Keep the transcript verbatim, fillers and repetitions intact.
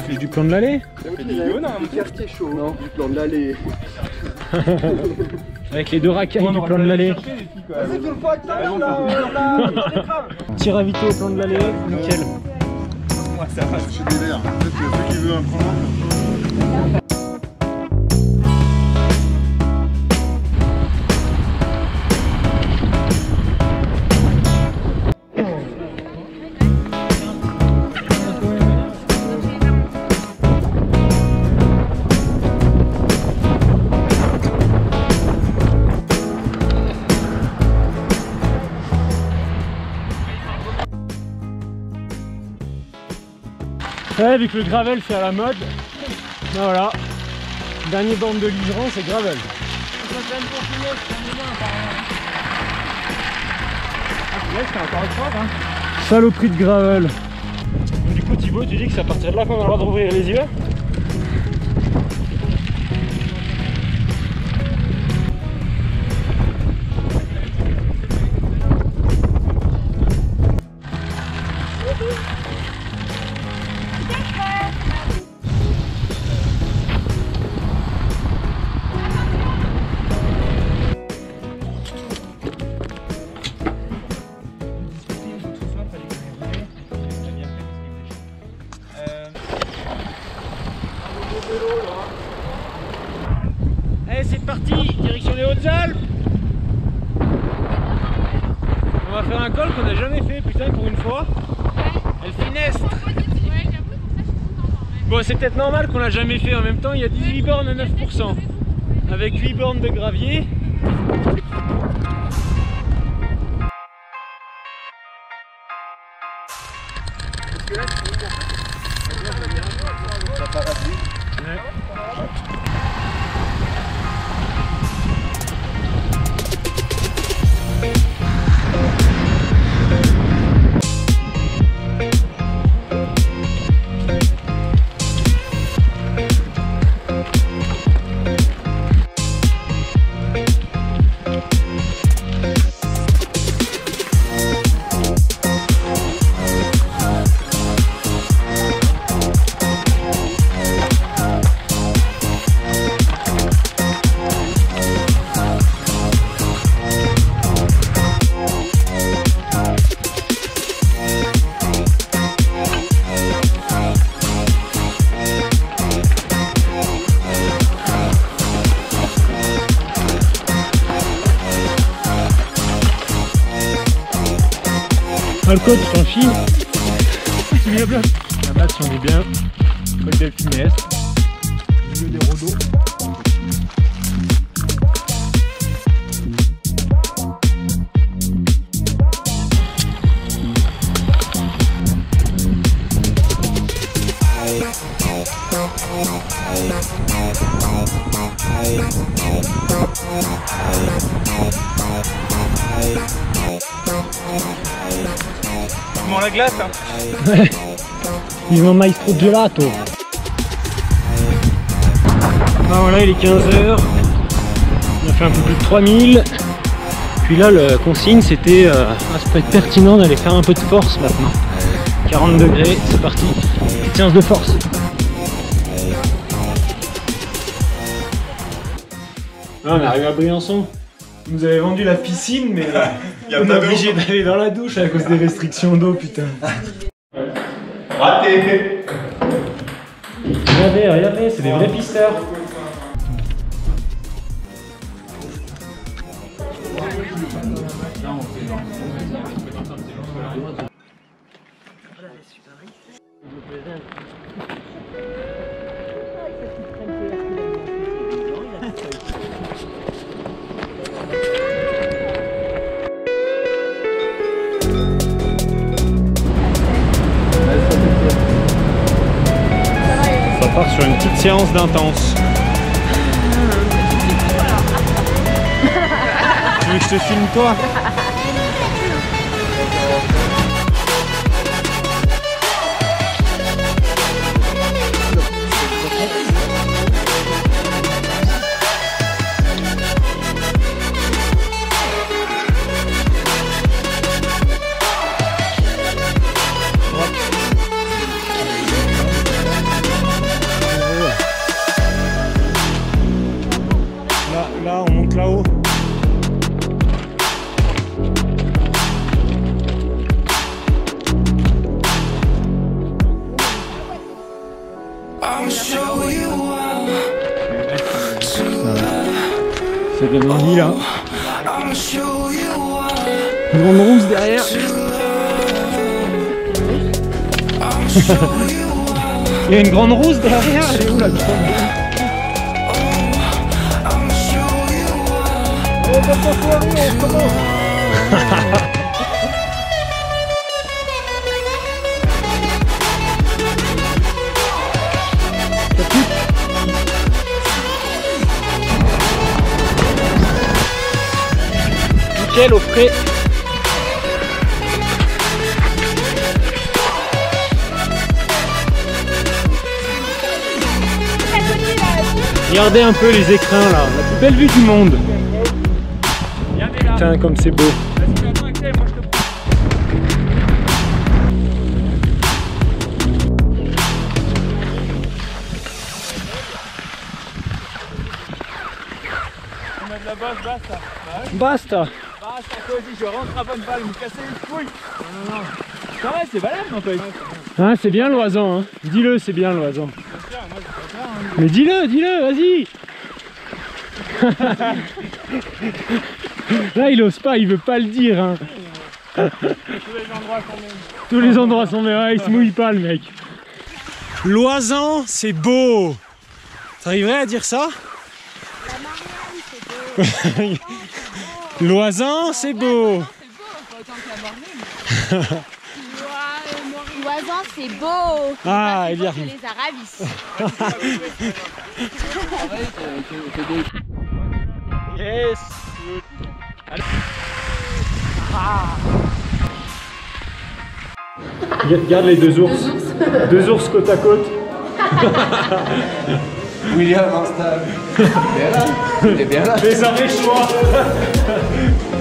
Et du plan de l'allée. Un quartier chaud, non, du plan de l'allée. Avec les deux racailles du plan de l'allée. Petit ravito au plan de l'allée, nickel. Moi ça va, je suis des verres. Peut-être que celui qui veut un prendre. Ouais, vu que le gravel c'est à la mode, ben voilà, dernier borne de Liseran c'est gravel. Saloperie de gravel. Donc, du coup Thibaut, tu dis que c'est à partir de là qu'on a le droit d'ouvrir les yeux? Allez, c'est parti, direction des Hautes-Alpes. On va faire un col qu'on n'a jamais fait, putain, pour une fois. El Finestre. Bon, c'est peut-être normal qu'on l'a jamais fait. En même temps, il y a dix-huit bornes à neuf pour cent. Avec huit bornes de gravier. Ouais. Ah, le code, tu t'en chies. Tu viens bien. Là-bas, si on est bien. Col del Finestre. Milieu des Rodos. Comment la glace hein. Ouais. Ils ont un maestro gelato. Ah voilà, il est quinze heures. On a fait un peu plus de trois mille. Puis là, le consigne c'était euh, ah, ça peut être pertinent d'aller faire un peu de force maintenant. quarante degrés, c'est parti. Petite séance de force. Ah, on est arrivé à Briançon. Vous avez vendu la piscine, mais Y a on est pas obligé d'aller dans la douche à cause des restrictions d'eau, putain. Raté. Regardez, regardez, c'est des vrais pisteurs. Ça part sur une petite séance d'intense. Tu veux que je te filme toi? C'est bien dit là. Une grande rousse derrière. Il y a une grande rousse derrière, elle est où la grande rousse? Oh, pas trop foiré, on commence. Nickel au frais. Regardez un peu les écrins là, la plus belle vue du monde. Putain comme c'est beau. On a de la base, basta. Basta. Basta, cosy, je rentre à bonne balle, vous cassez les couilles. Non, non, non. Ça va, c'est valable non toi. Hein, c'est bien l'oiseau, hein. Dis-le, c'est bien l'oiseau. Mais dis-le, dis-le, vas-y. Là il ose pas, il veut pas le dire hein. Tous les endroits sont bien. Tous les endroits sont bien, ouais, il se mouille pas le mec. Loisan, c'est beau. T'arriverais à dire ça? La Marianne, c'est beau. Loisan, c'est beau. C'est beau, pas autant que la Mornay. Loisan, c'est beau. Ah, c'est eh bien. beau que les Aravis. Yes. Regarde les deux ours. Deux ours, deux ours côte à côte. William instable. Bien là. Il est bien là. Les arrêts choix.